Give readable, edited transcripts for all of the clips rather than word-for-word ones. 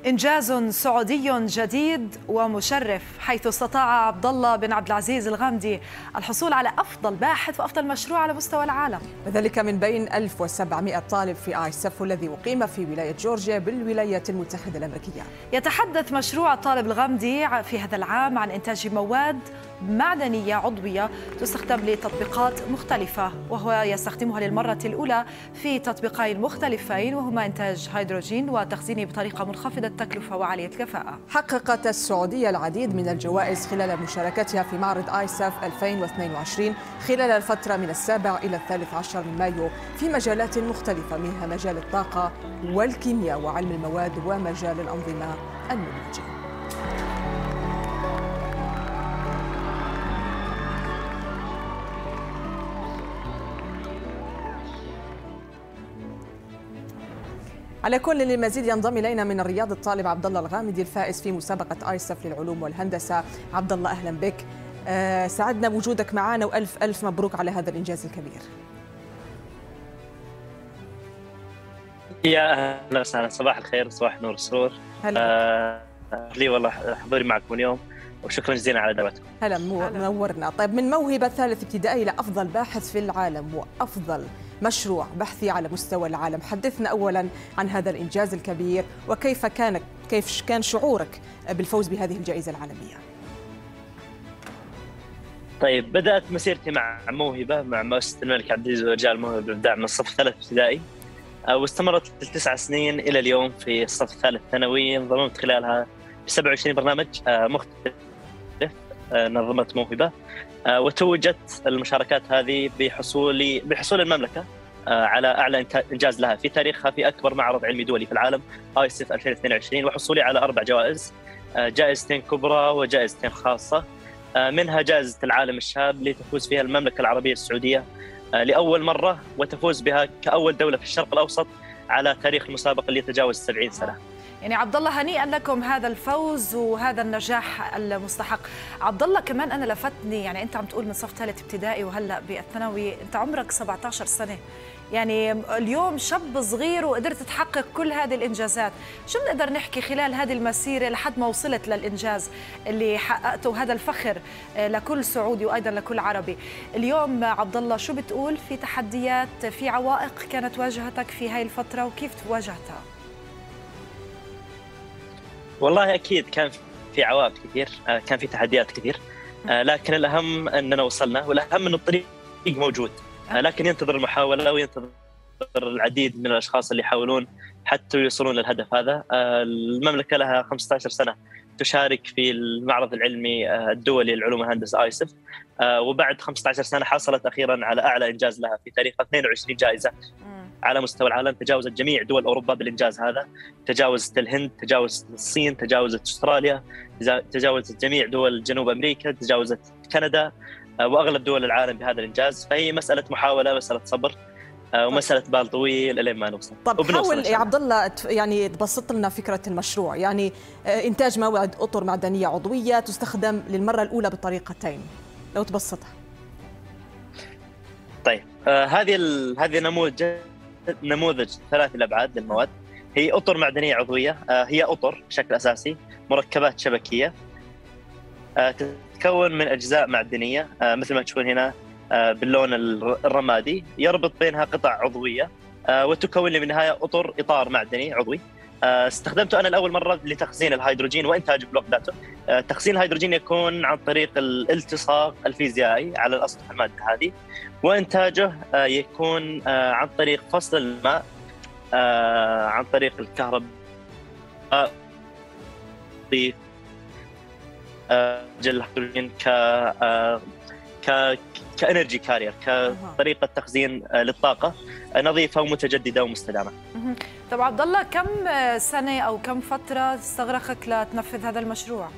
إنجاز سعودي جديد ومشرف، حيث استطاع عبد الله بن عبد العزيز الغامدي الحصول على أفضل باحث وأفضل مشروع على مستوى العالم، وذلك من بين 1700 طالب في آيسف الذي أقيم في ولاية جورجيا بالولايات المتحدة الأمريكية. يتحدث مشروع الطالب الغامدي في هذا العام عن إنتاج مواد معدنية عضوية تستخدم لتطبيقات مختلفة، وهو يستخدمها للمرة الأولى في تطبيقين مختلفين، وهما إنتاج هيدروجين وتخزينه بطريقة منخفضة التكلفة وعالية الكفاءة. حققت السعودية العديد من الجوائز خلال مشاركتها في معرض آيسف 2022 خلال الفترة من 7 إلى 13 من مايو في مجالات مختلفة، منها مجال الطاقة والكيمياء وعلم المواد ومجال الأنظمة المنهجية. على كل للمزيد ينضم الينا من الرياض الطالب عبد الله الغامدي الفائز في مسابقه آيسف للعلوم والهندسه. عبد الله اهلا بك، سعدنا بوجودك معنا والف الف مبروك على هذا الانجاز الكبير. يا اهلا وسهلا، صباح الخير، صباح نور السرور. هلا لي والله حضوري معكم اليوم وشكرا جزيلا على دعوتكم. هلا منورنا. طيب، من موهبه ثالث ابتدائي لافضل باحث في العالم وافضل مشروع بحثي على مستوى العالم، حدثنا اولا عن هذا الانجاز الكبير وكيف كان شعورك بالفوز بهذه الجائزه العالميه. طيب، بدات مسيرتي مع موهبه مع مؤسسه الملك عبد العزيز ورجال الموهبه بالابداع من الصف الثالث ابتدائي، واستمرت ل9 سنين الى اليوم في الصف الثالث ثانوي. انضممت خلالها ب 27 برنامج مختلف نظمت موهبه، وتوجت المشاركات هذه بحصول المملكه على اعلى انجاز لها في تاريخها في اكبر معرض علمي دولي في العالم آيسف 2022، وحصولي على 4 جوائز، جائزتين كبرى وجائزتين خاصه، منها جائزه العالم الشاب لتفوز فيها المملكه العربيه السعوديه لاول مره، وتفوز بها كاول دوله في الشرق الاوسط على تاريخ المسابقه اللي يتجاوز 70 سنه. يعني عبد الله، هنيئا لكم هذا الفوز وهذا النجاح المستحق. عبد الله، كمان انا لفتني، يعني انت عم تقول من صف ثالث ابتدائي وهلا بالثانوي، انت عمرك 17 سنه، يعني اليوم شاب صغير وقدرت تحقق كل هذه الانجازات. شو بنقدر نحكي خلال هذه المسيره لحد ما وصلت للانجاز اللي حققته؟ هذا الفخر لكل سعودي وايضا لكل عربي. اليوم عبد الله، شو بتقول في تحديات، في عوائق كانت واجهتك في هاي الفتره وكيف واجهتها؟ والله أكيد كان في عوائق كثير، كان في تحديات كثير، لكن الأهم أننا وصلنا، والأهم أن الطريق موجود، لكن ينتظر المحاولة وينتظر العديد من الأشخاص اللي يحاولون حتى يوصلون للهدف هذا. المملكة لها 15 سنة تشارك في المعرض العلمي الدولي للعلوم والهندسة آيسف، وبعد 15 سنة حصلت أخيرا على أعلى إنجاز لها في تاريخها، 22 جائزة على مستوى العالم، تجاوزت جميع دول أوروبا بالإنجاز هذا، تجاوزت الهند، تجاوزت الصين، تجاوزت أستراليا، تجاوزت جميع دول جنوب أمريكا، تجاوزت كندا وأغلب دول العالم بهذا الإنجاز. فهي مسألة محاولة، مسألة صبر، ومسألة بال طويل لين ما نوصل. طب حاول يا عبد الله يعني تبسط لنا فكرة المشروع، يعني إنتاج مواد أطر معدنية عضوية تستخدم للمرة الأولى بطريقتين، لو تبسطها. طيب، هذه نموذج 3 الأبعاد للمواد. هي أطر معدنية عضوية، هي أطر بشكل أساسي مركبات شبكية تتكون من أجزاء معدنية مثل ما تشوفون هنا باللون الرمادي، يربط بينها قطع عضوية وتكون لي بالنهاية إطار معدني عضوي. استخدمته أنا لأول مرة لتخزين الهيدروجين وإنتاجه بلوك ذاته. تخزين الهيدروجين يكون عن طريق الالتصاق الفيزيائي على الأسطح المادة هذه، وإنتاجه يكون عن طريق فصل الماء عن طريق الكهرباء الهيدروجين كإنرجي كارير، كطريقة تخزين للطاقة نظيفة ومتجددة ومستدامة. طب عبد الله، كم سنة أو كم فترة استغرقك لتنفذ هذا المشروع؟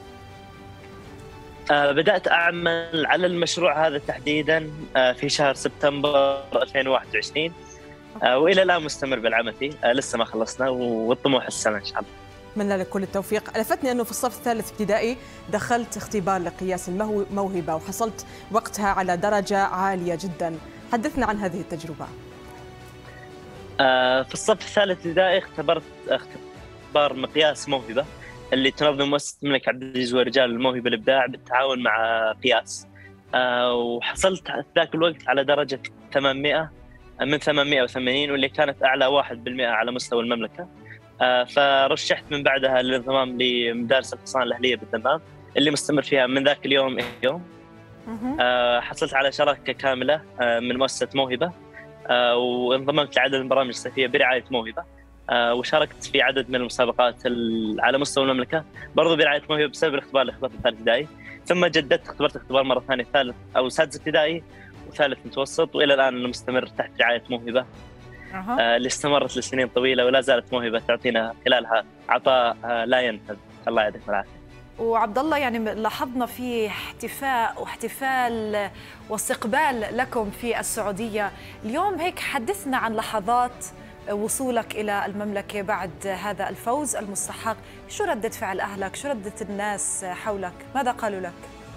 بدأت أعمل على المشروع هذا تحديدا في شهر سبتمبر 2021، وإلى الآن مستمر بالعمل فيه، لسه ما خلصنا والطموح السنة إن شاء الله. أتمنى لك كل التوفيق. لفتني أنه في الصف الثالث ابتدائي دخلت اختبار لقياس الموهبة وحصلت وقتها على درجة عالية جدا، حدثنا عن هذه التجربة. في الصف الثالث ابتدائي باعتبار مقياس موهبة اللي تنظم مؤسسة الملك عبد العزيز ورجال الموهبة الإبداع بالتعاون مع قياس. وحصلت في ذاك الوقت على درجة 800 من 880، واللي كانت أعلى 1% على مستوى المملكة. فرشحت من بعدها للانضمام لمدارس الحصان الأهلية بالدمام اللي مستمر فيها من ذاك اليوم إلى اليوم. حصلت على شراكة كاملة من مؤسسة موهبة، وانضممت لعدد من البرامج الصيفية برعاية موهبة، وشاركت في عدد من المسابقات على مستوى المملكة برضو برعاية موهبة بسبب الاختبار ثالث ابتدائي. ثم جددت اختبار مرة ثانية ثالث أو سادس ابتدائي وثالث متوسط، وإلى الآن أنا مستمر تحت رعاية موهبة اللي استمرت لسنين طويلة، ولا زالت موهبة تعطينا خلالها عطاء لا ينفذ. الله يعطيك العافية. وعبد الله يعني لاحظنا في احتفال واستقبال لكم في السعودية اليوم، هيك حدثنا عن لحظات وصولك إلى المملكة بعد هذا الفوز المستحق. شو ردة فعل أهلك؟ شو ردة الناس حولك؟ ماذا قالوا لك؟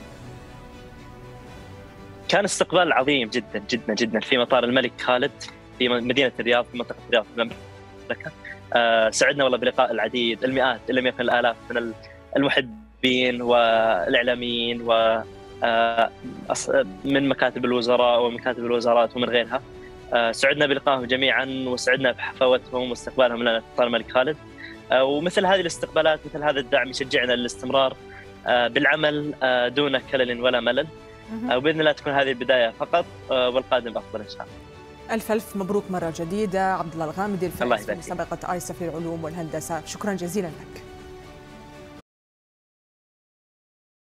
كان استقبال عظيم جدا جدا جدا في مطار الملك خالد في مدينة الرياض في منطقة الرياض في المملكة. سعدنا والله بلقاء العديد، المئات إن لم يكن الآلاف من المحبين والإعلاميين من مكاتب الوزراء ومكاتب الوزارات ومن غيرها. سعدنا بلقائهم جميعا، وسعدنا بحفاوتهم واستقبالهم لنا في مطار الملك خالد. ومثل هذه الاستقبالات مثل هذا الدعم يشجعنا للاستمرار بالعمل دون كلل ولا ملل، وبإذن الله تكون هذه البداية فقط، والقادم أفضل إن شاء الله. ألف مبروك مرة جديدة عبد الله الغامدي، الفائز في مسابقة آيسف للعلوم والهندسة. شكرا جزيلا لك.